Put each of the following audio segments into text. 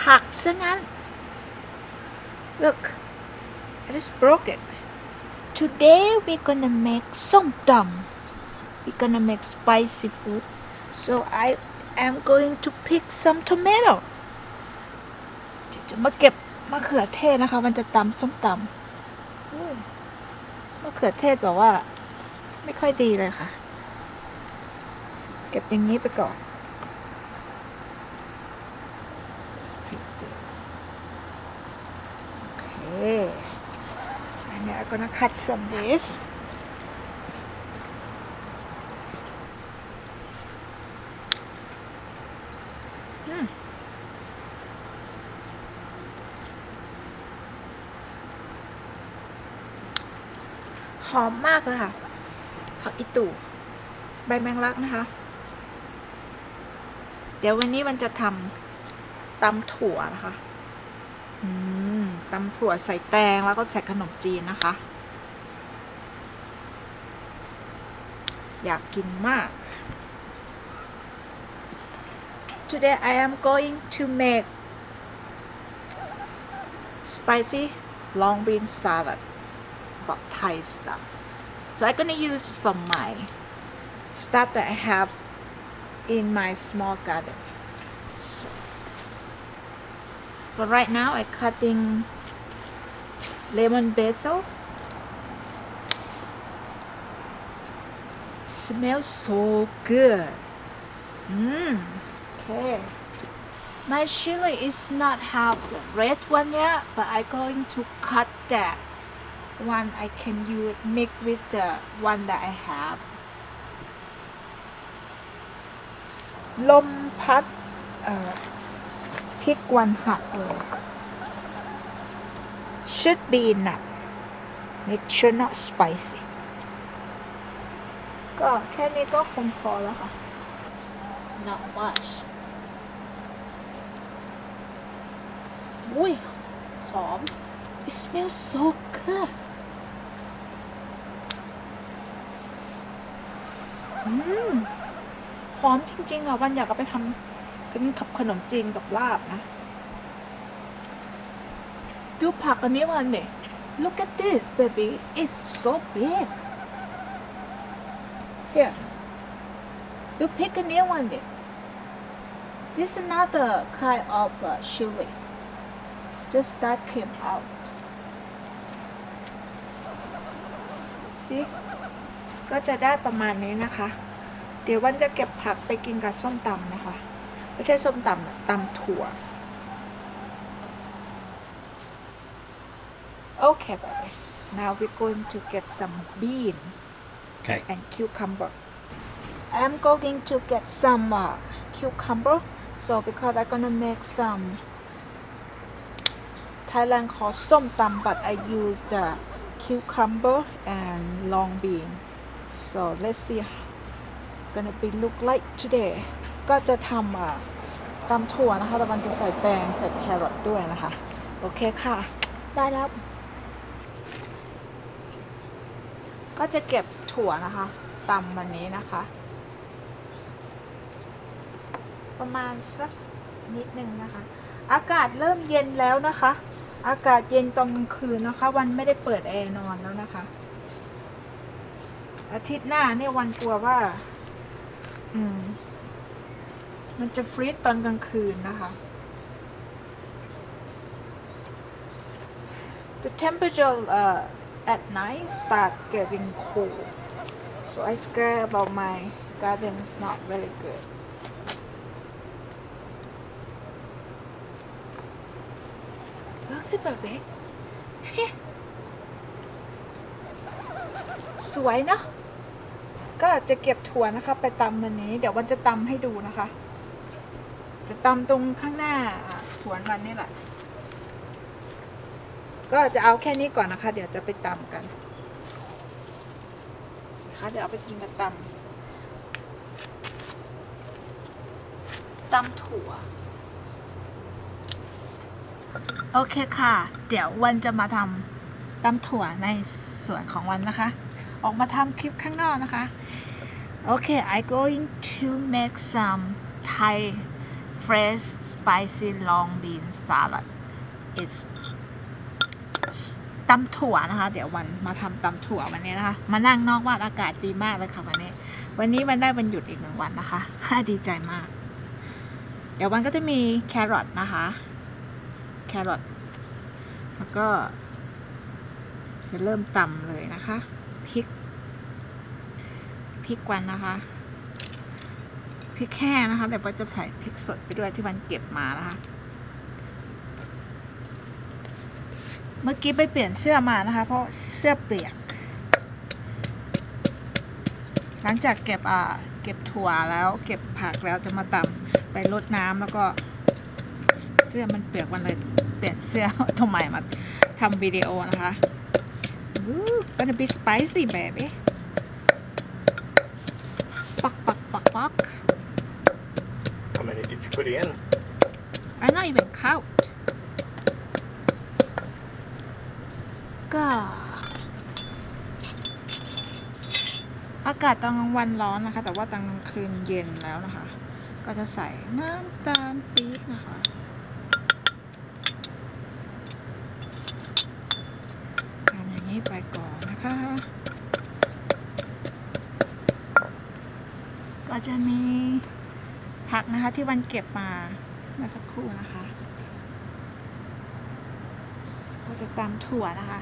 ผักซะงั้น Look I just broke it Today we're gonna make ส้มตำ We're gonna make spicy food So I am going to pick some tomato จะมาเก็บมะเขือเทศนะคะมันจะตำส้มตำมะเขือเทศบอกว่าไม่ค่อยดีเลยค่ะเก็บอย่างนี้ไปก่อนโอเคอันนี้ I'm gonna cut some thisหอมมากเลยค่ะผักอีตู่ใบแมงลักนะคะ เดี๋ยววันนี้มันจะทำตำถั่วนะคะตำถั่วใส่แตงแล้วก็ใส่ขนมจีนนะคะ อยากกินมาก Today I am going to make spicy long bean salad but Thai stuff so I'm gonna use from my stuff that I have in my small garden so for right now I'm cutting lemon basil smells so good okay my chili is not have the red one yet but I'm going to cut that one I can use mix with the one that I have ลมพัดพริกวันหักเลย should be enough make sure not spicy ก็แค่นี้ก็คงพอแล้วค่ะ not much อุ้ยหอม it smells so good หอมจริงๆอ่ะวันอยากเอาไปทำเป็นกับขนมจีนกับลาบนะดูผักอันนี้มันเนี่ย look at this baby it's so big here ดูพริกอันนี้มันเนี่ย this is another kind of chili just that came out see ก็จะได้ประมาณนี้นะคะเดี๋ยววันจะเก็บผักไปกินกับส้มตำนะคะไม่ใช่ส้มตำตำถั่ว Okay baby now we're going to get some bean and cucumber I'm going to get some cucumber so because I'm gonna make some Thailand called ส้มตำ but I use the cucumber and long bean so let's see gonna be look like today ก็จะทำตำถั่วนะคะแต่มันจะใส่แตงใส่แครอทด้วยนะคะโอเคค่ะได้แล้วก็จะเก็บถั่วนะคะตำวันนี้นะคะประมาณสักนิดนึงนะคะอากาศเริ่มเย็นแล้วนะคะอากาศเย็นตอนกลางคืนนะคะวันไม่ได้เปิดแอร์นอนแล้วนะคะอาทิตย์หน้าเนี่ยวันกลัวว่ามันจะฟรีซตอนกลางคืนนะคะ The temperature at night start getting cold so I scared about my garden is not very good look at baby สวยเนาะก็จะเก็บถั่วนะคะไปตำวันนี้เดี๋ยววันจะตำให้ดูนะคะจะตำตรงข้างหน้าสวนวันนี่แหละก็จะเอาแค่นี้ก่อนนะคะเดี๋ยวจะไปตำกันนะคะเดี๋ยวเอาไปกินกับตำถั่วโอเคค่ะเดี๋ยววันจะมาทำตำถั่วในสวนของวันนะคะออกมาทำคลิปข้างนอกนะคะโอเค I'm going to make some Thai fresh spicy long bean salad is ตำถั่วนะคะเดี๋ยววันมาทำตำถั่ววันนี้นะคะมานั่งนอกบ้านอากาศดีมากเลยค่ะวันนี้วันได้วันหยุดอีก1 วันนะคะดีใจมากเดี๋ยววันก็จะมีแครอทนะคะแครอทแล้วก็จะเริ่มตำเลยนะคะพริกวันนะคะพริกแห้งนะคะเดี๋ยววันจะใส่พริกสดไปด้วยที่วันเก็บมานะคะเมื่อกี้ไปเปลี่ยนเสื้อมานะคะเพราะเสื้อเปียกหลังจากเก็บถั่วแล้วเก็บผักแล้วจะมาตำไปรดน้ำแล้วก็เสื้อมันเปียกวันเลยเปลี่ยนเสื้อทำไมมาทำวิดีโอนะคะ gonna be spicy baby ปัก How many did you put in? I'm not even count ก็อากาศตอนกลางวันร้อนนะคะแต่ว่าตอนกลางคืนเย็นแล้วนะคะก็จะใส่น้ำตาลปี๊บนะคะทำอย่างนี้ไปก่อนนะคะก็จะมีผักนะคะที่วันเก็บมาเมื่อสักครู่นะคะก็จะตำถั่วนะคะ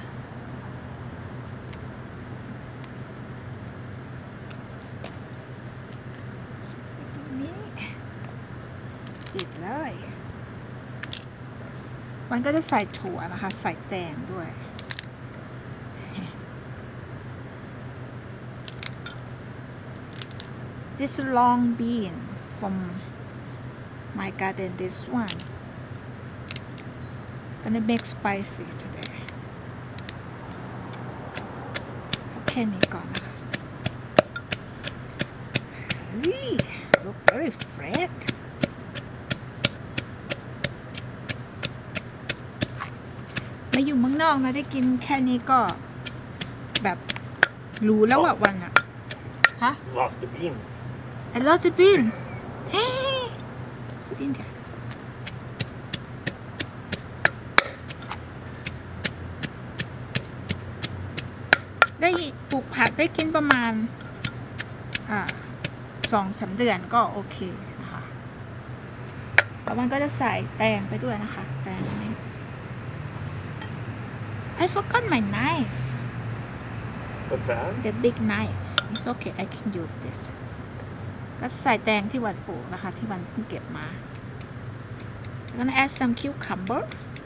เลยมันก็จะใส่ถั่วนะคะใส่แตงด้วย This long bean from my garden this one gonna make spicy today แค่นี้ก่อนนะคะlook very freshมาอยู่เมืองนอกนะได้กินแค่นี้ก็แบบรู้แล้วว่าวันอะฮะ Lost the bean. I love the bean เฮ้ยดินเดียวได้ปลูกผักได้กินประมาณ2-3 เดือนก็โอเคนะคะแล้วมันก็จะใส่แตงไปด้วยนะคะแตงนี้I forgot my knife. What's that? The big knife. It's okay. I can use this. ก็จะใส่แตงที่วันปลูกนะคะที่วันเพิ่งเก็บมา I'm gonna add some cucumber.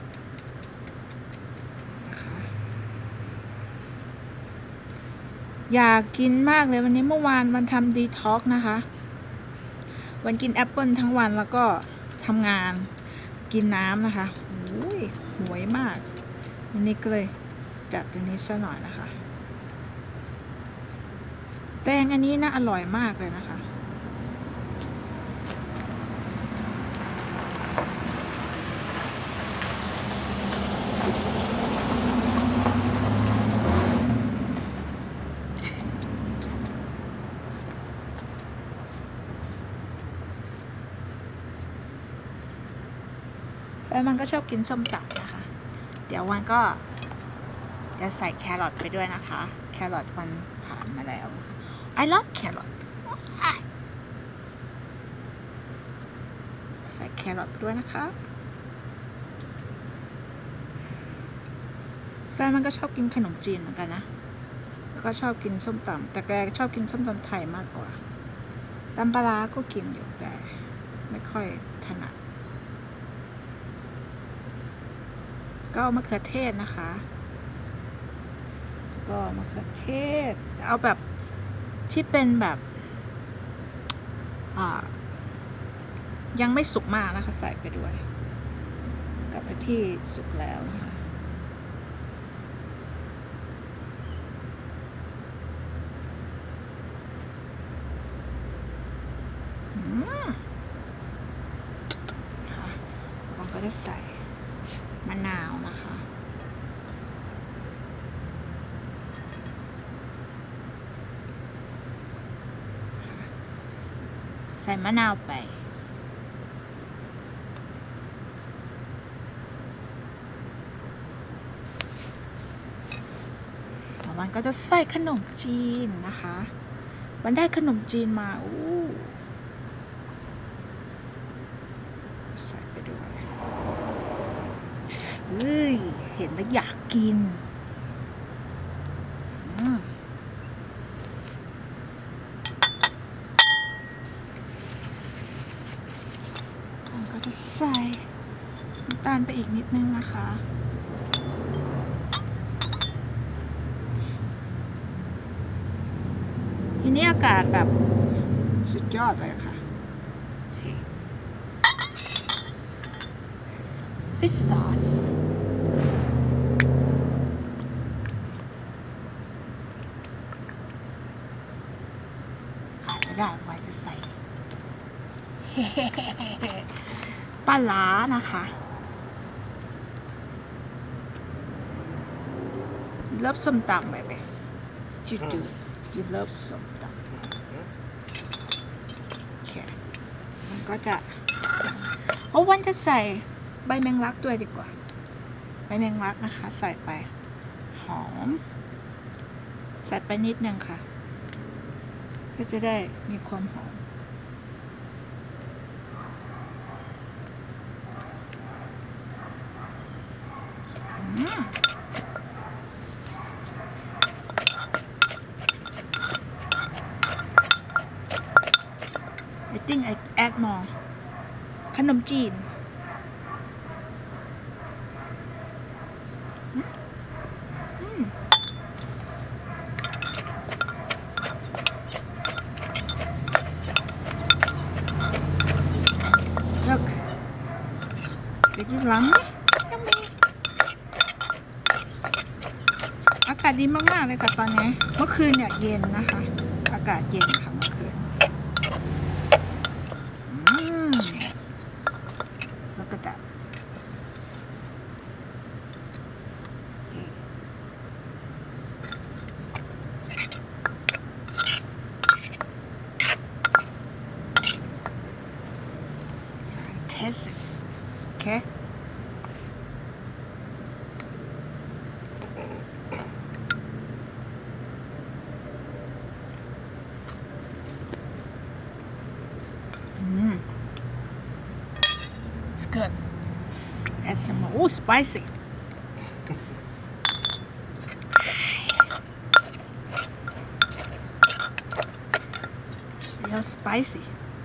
อยากกินมากเลยวันนี้เมื่อวานวันทำดีท็อกนะคะวันกินแอปเปิลทั้งวันแล้วก็ทำงานกินน้ำนะคะหวยมากวันนี้ก็เลยจัดตัวนี้ซะหน่อยนะคะแตงอันนี้น่าอร่อยมากเลยนะคะแฟนมันก็ชอบกินส้มตำนะคะเดี๋ยววันก็จะใส่แครอทไปด้วยนะคะแครอทวันผ่านมาแล้ว I love carrot ใส่แครอทไปด้วยนะคะแฟนมันก็ชอบกินขนมจีนเหมือนกันนะแล้วก็ชอบกินส้มตำแต่แกชอบกินส้มตำไทยมากกว่าตำปลาร้าก็กินอยู่แต่ไม่ค่อยถนัดก็มะเขือเทศนะคะก็มะเขือเทศจะเอาแบบที่เป็นแบบยังไม่สุกมากนะคะใส่ไปด้วยกับที่สุกแล้วนะคะเราก็จะใส่มะนาวนะคะใส่มะนาวไปวันก็จะใส่ขนมจีนนะคะวันได้ขนมจีนมาใส่ไปด้วยเฮ้ยเห็นแล้วอยากกินมันก็จะใส่น้ำตาลไปอีกนิดนึงนะคะทีนี้อากาศแบบสุดยอดเลยค่ะฟิชซอสขาดไม่ได้ไว้จะใส่ปลาร้านะคะเลิฟส้มตำแบบจุดyou love ส้มตำโอเคมันก็จะวันจะใส่ใบแมงลักด้วยดีกว่าใบแมงลักนะคะใส่ไปหอมใส่ไปนิดนึงค่ะก็จะได้มีความหอมI think I add more ขนมจีนLook Did you love me? Yummy อากาศดีมากๆเลยค่ะตอนนี้เมื่อคืนเนี่ยเย็นนะคะอากาศเย็นค่ะเมื่อคืนแล้วก็จะtaste it okay It's good. Add some more. Oh, spicy. Still spicy.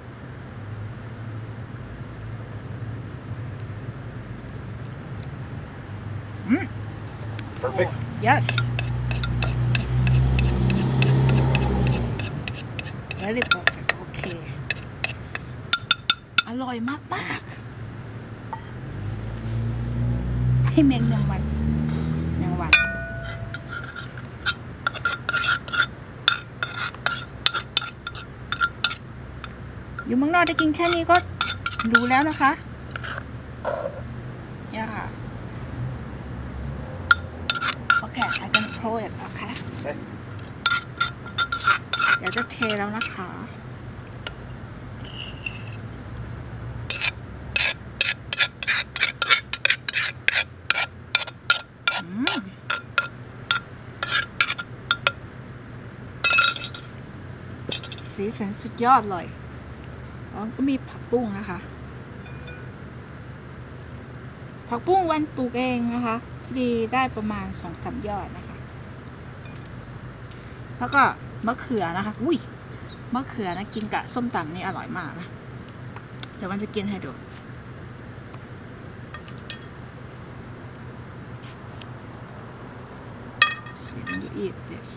Perfect. Yes. Very perfect. Okay. อร่อยมากๆให้แมงวันอยู่เมืองนอกได้กินแค่นี้ก็รู้แล้วนะคะเนี่ยค่ะโอเค I can pour it โอเคเดี๋ยวจะเทแล้วนะคะสีสันสุดยอดเลยก็มีผักบุ้งนะคะผักบุ้งวันปลูกเองนะคะดีได้ประมาณ 2-3 ยอดนะคะแล้วก็มะเขือนะคะอุ้ยมะเขือนะกินกับส้มตำนี่อร่อยมากนะเดี๋ยวมันจะกินให้ดูSee when you eat this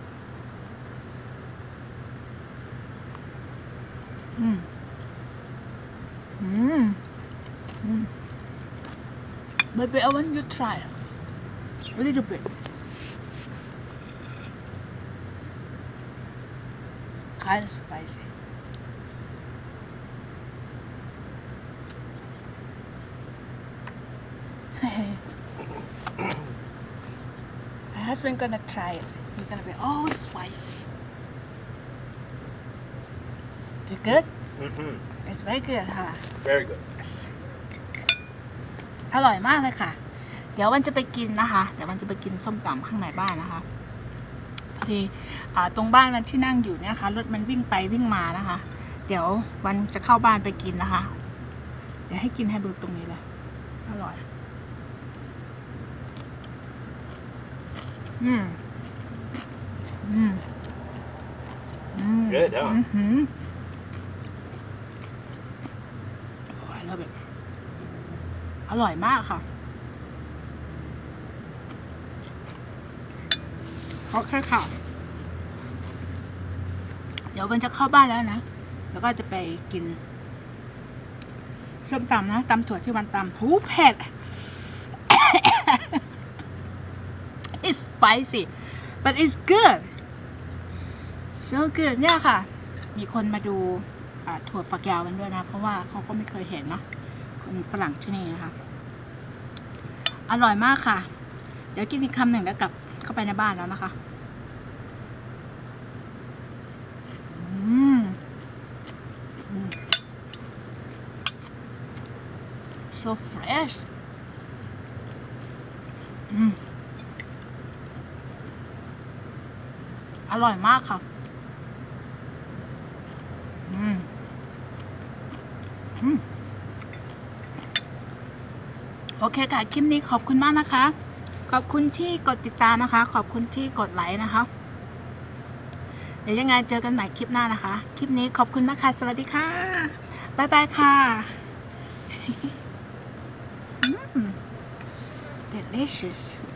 Maybe I want you to try a little bit. Kind of spicy. My husband gonna try it. He's gonna be all spicy. Is it good? It's very good, huh? Very good. Yes. อร่อยมากเลยค่ะเดี๋ยววันจะไปกินนะคะเดี๋ยววันจะไปกินส้มตำข้างในบ้านนะคะพอดีตรงบ้านมันที่นั่งอยู่เนี่ยค่ะรถมันวิ่งไปวิ่งมานะคะ เดี๋ยววันจะเข้าบ้านไปกินนะคะ เดี๋ยวให้กินให้ดูตรงนี้เลยอร่อย Good, huh? Oh, I love it. อร่อยมากค่ะโอเคค่ะ เดี๋ยววันจะเข้าบ้านแล้วนะ แล้วก็จะไปกินส้มตำนะตำถั่วที่วันตำหูเผ็ด It's spicy but it's good so good เนี่ยค่ะ มีคนมาดูถั่วฝักยาวมันด้วยนะ เพราะว่าเขาก็ไม่เคยเห็นเนาะคนฝรั่งที่นี่นะคะอร่อยมากค่ะ เดี๋ยวกินอีกคำหนึ่งแล้วกลับเข้าไปในบ้านแล้วนะคะso fresh อร่อยมากค่ะโอเคค่ะคลิปนี้ขอบคุณมากนะคะขอบคุณที่กดติดตามนะคะขอบคุณที่กดไลค์นะคะเดี๋ยวยังไงเจอกันใหม่คลิปหน้านะคะคลิปนี้ขอบคุณมากค่ะสวัสดีค่ะบ๊ายบายค่ะ delicious